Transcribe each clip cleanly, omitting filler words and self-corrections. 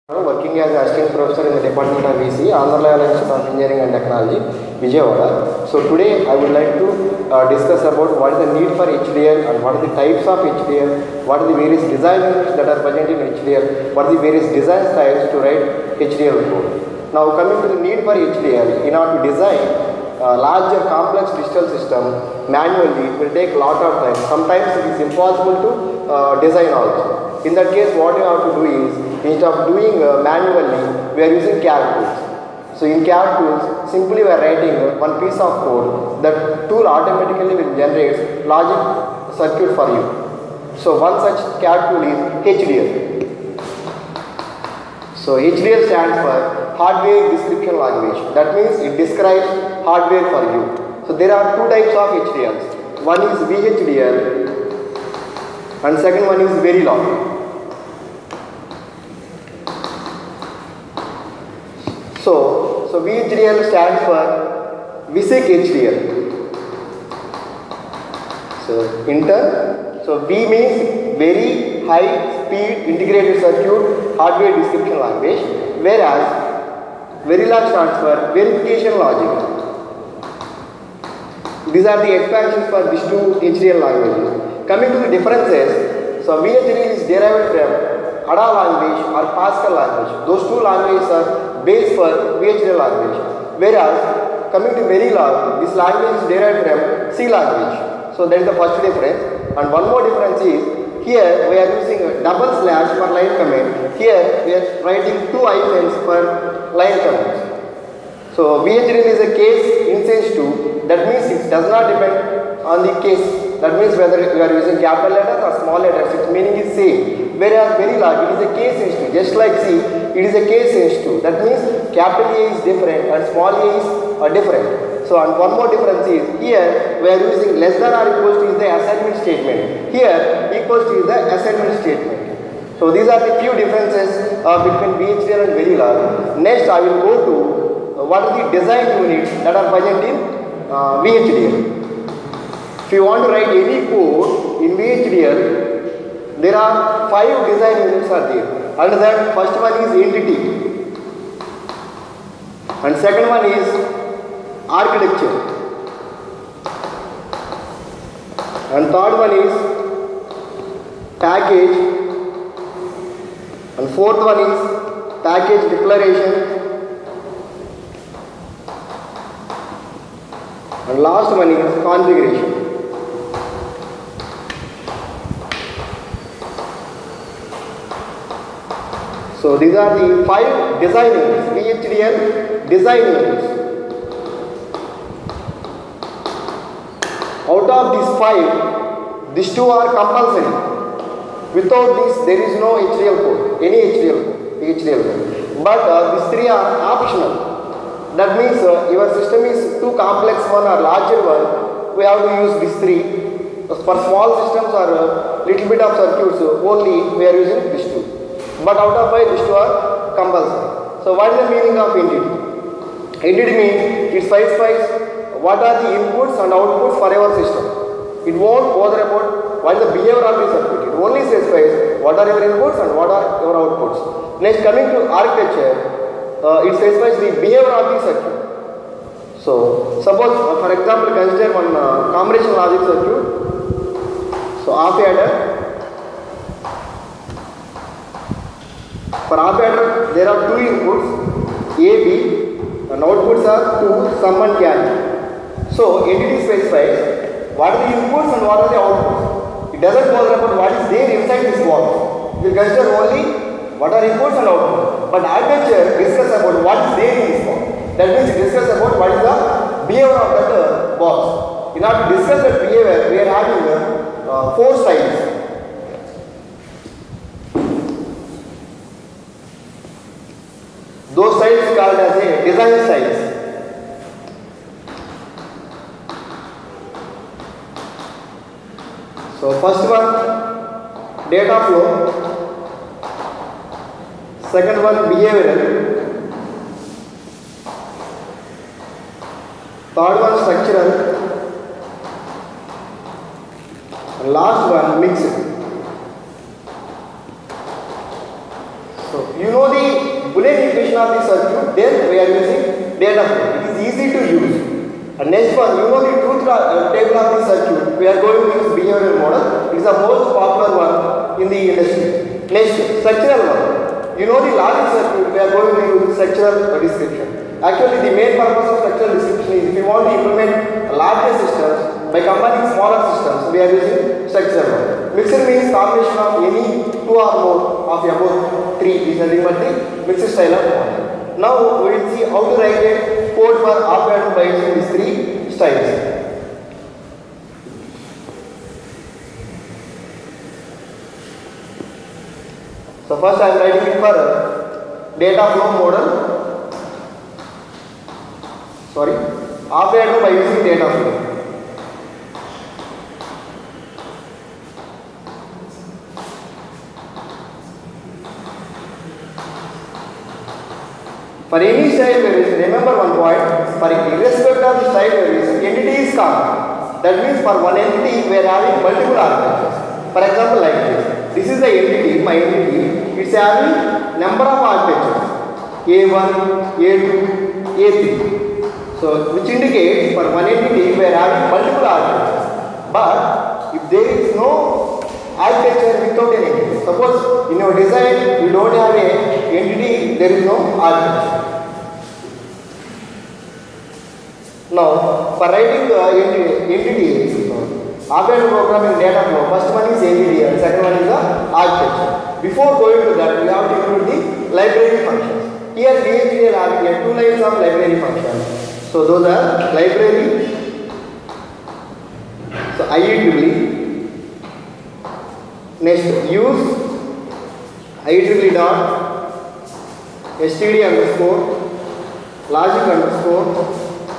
Working as assistant professor in the Department of EC, Andhra Level Institute of Engineering and Technology, Vijayawada. So today I would like to discuss about what is the need for HDL and what are the types of HDL, what are the various design units that are present in HDL, what are the various design styles to write HDL code. Now coming to the need for HDL, in order to design larger complex digital system manually, it will take a lot of time. Sometimes it is impossible to design also. In that case, what you have to do is, instead of doing manually, we are using CAD tools. So in CAD tools, simply we are writing one piece of code. That tool automatically will generate logic circuit for you. So one such CAD tool is HDL. So HDL stands for Hardware Description Language. That means it describes hardware for you. So there are two types of HDLs. One is VHDL and second one is Verilog. So VHDL stands for VSIC HDL. So V means Very High Speed Integrated Circuit Hardware Description Language, whereas Verilog stands for Verification Logic. These are the expansions for these two HDL languages. Coming to the differences, so VHDL is derived from ADA language or Pascal language. Those two languages are base for VHDL language. Whereas coming to Verilog, this language is derived from C language. So that is the first difference. And one more difference is, here we are using a double slash for line comment. Here we are writing two hyphens for line comments. So VHDL is a case instance 2. That means it does not depend on the case. That means whether you are using capital letters or small letters, its meaning is same. Whereas Verilog, it is a case instance. Just like C, it is a case instance 2. That means capital A is different and small a is different. So and one more difference is, here we are using less than or equals to is the assignment statement. Here equals to is the assignment statement. So these are the few differences between VHDL and Verilog. Next I will go to what are the design units that are present in VHDL. If you want to write any code in VHDL, there are 5 design units are there. Under that, first one is entity, and second one is architecture, and third one is package, and fourth one is package declaration, and last one is configuration. So these are the 5 design units, VHDL design units. Out of these 5, these 2 are compulsory. Without this, there is no HDL code, any HDL code. But these 3 are optional. That means your system is too complex one or larger one, we have to use these 3. For small systems or little bit of circuits, only we are using these 2. But out of 5, these 2 are compulsory. So what is the meaning of entity? Entity means it specifies what are the inputs and outputs for our system. It won't bother about what is the behavior of the circuit. It only specifies what are your inputs and what are your outputs. Next, coming to architecture, it specifies the behavior of the circuit. So suppose for example consider one combination logic circuit. So half adder. For half adder, there are 2 inputs, A, B, and outputs are 2, sum and carry. So entity specifies what are the inputs and what are the outputs. It doesn't bother about what is there inside this box. We consider only what are inputs and outputs. But architecture discuss about what is there in this box. That means it discuss about what is the behavior of that box. In order to discuss that behavior, we are having 4 styles. Those styles called as a design styles. So first one, data flow. Second one, behavioral. Third one, structural. And last one, mixed. So you know the Boolean equation of the circuit, then we are using data flow. It is easy to use. And next one, you know the truth table of the circuit. We are going to use behavioral model. It is the most popular one in the industry. Next, structural one. You know the logic circuit. We are going to use structural description. Actually, the main purpose of structural description is if you want to implement larger systems by combining smaller systems, we are using structural one. Mixer means combination of any two or more of about three is nothing but the mixed style of model. Now we will see how to write a code for op-amp by using these three styles. So first I am writing it for data flow model. Sorry, op-amp by using data flow. For any style variation, remember one point, for irrespective of the style variation, entity is common. That means for one entity, we are having multiple architectures. For example, like this. This is the entity, my entity, it's having number of architectures. A1, A2, A3. So, which indicates for one entity, we are having multiple architectures. But, if there is no architecture without an entity, suppose in your design, you don't have a entity, there is no architecture. Now, for writing entity, op-amp programming data flow, first one is entity and second one is the architecture. Before going to that, we have to include the library functions. Here, DHDL have two lines of library functions. So, those are library, so IEEE, next use IEEE dot std underscore logic underscore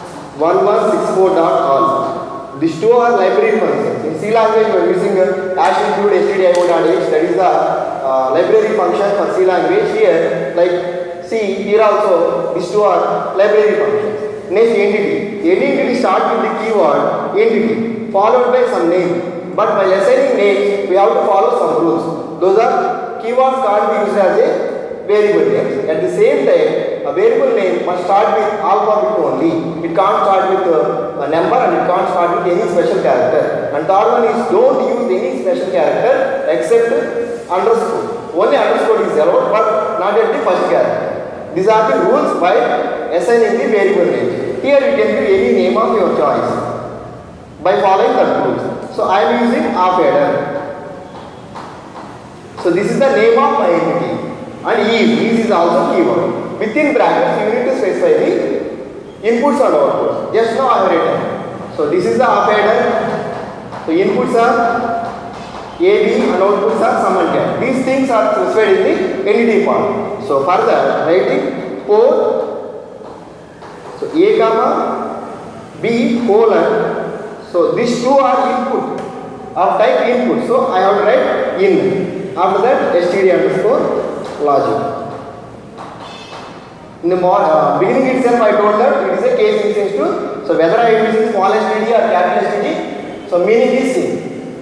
1164.all. These two are library functions. In C language, we are using dash include stdio.h. That is the library function for C language. Here, like C, here also these two are library functions. Next, entity. Any entity starts with the keyword entity followed by some name. But while assigning names, we have to follow some rules. Those are keywords can't be used as a variable names. At the same time, a variable name must start with alphabet only. It can't start with a number and it can't start with any special character. And third one is don't use any special character except underscore. Only underscore is allowed but not at the first character. These are the rules by assigning the variable name. Here you can give any name of your choice by following the rules. So I am using op-amp. So this is the name of my entity. And is is also keyword. Within brackets, you need to specify the inputs and outputs. Just now I have written. So this is the op-amp. So inputs are A, B and outputs are sum and cap. These things are specified in the entity part. So further, writing 4. So A comma B colon. So these two are input of type input. So I have to write in. After that, std underscore logic. In the beginning itself, I told that it is a case instance. So whether I am using small std or capital std, so meaning is same.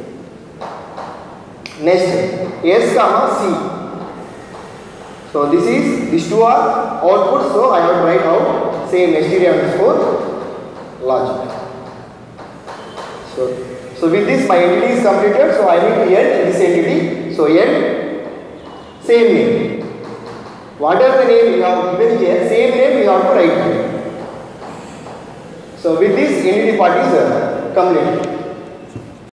Next, S comma C. So this is these two are outputs. So I have to write out same std underscore logic. So with this my entity is completed. So I need to end this entity. So end same name. Whatever the name you have given here, same name you have to write here. So with this entity part is complete.